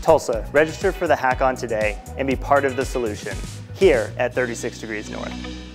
Tulsa, register for the Hack-On today and be part of the solution here at 36 Degrees North.